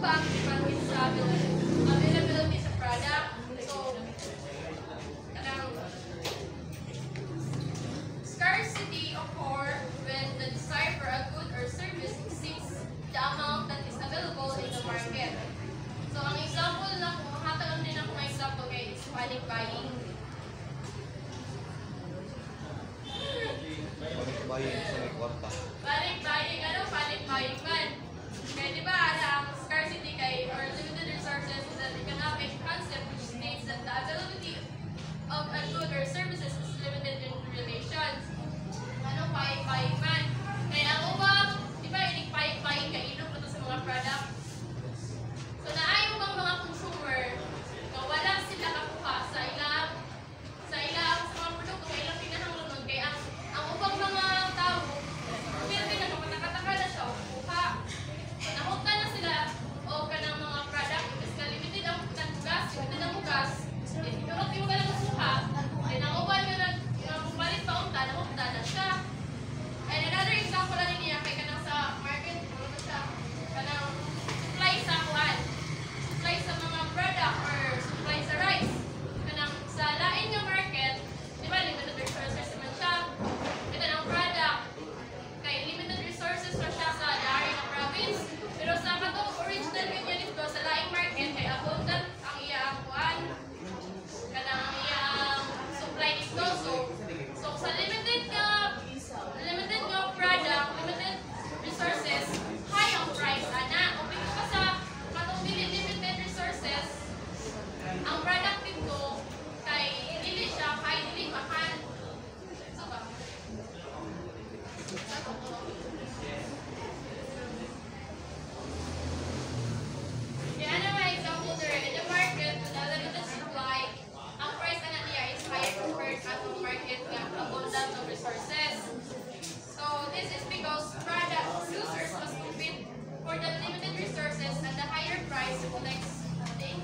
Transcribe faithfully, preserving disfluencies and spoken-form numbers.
ubang depends sa availability sa product. So, kanang scarcity occur when the desire for a good or service exceeds the amount that is available in the market. So, ang example na kung makataon din ako ng example kay is panic buying. Panic buying sa may kwarta. Panic buying, ano? Panic buying man. Kaya di ba, ang scarcity kay or limited resources is an economic concept which states that the availability of a good or services is limited in relations. Ano, panic buying man? Kaya ang ubang, di ba, inig panic buying kay ilog ito sa mga product. So, naayon bang mga consumer na wala sila kakuha sa ilang sa ilang sa mga produkto kay ilang pinahanglan kaya ang, ang ubang mga tao kaya din na matakataka na siya kuha. So, nahukta na sila o kanang mga product kasi limited ang bugas, limited ang bugas. Pero di mo ka lang kuha, then ang ubang nga nagpalit pa unta, nahukta na siya. And another example na niya kay kanang sa market, ano ba siya? Kanang supply sa kuhan. Supply sa mga product or supply sa rice. Kanang sa lain nga market, di ba limited resources naman siya. Ito ang product. Kay limited resources na siya sa dari ng province. Pero sa katong original video nito sa laing market, kay abundant ang iyang kuhan. Kanang ang iyang supply nito. So, so sa limited nga limited nga product, limited resources, high ang price, ana. O pito pa sa katong limited resources, ang product dito, kay dili siya, kay dili mahal. So ba? Kaya ano mga example there, in the market, with a limited supply, ang price na niya is higher compared sa atong market nga abundant of resources. So this is because product users must compete for the limited resources and the higher price reflects the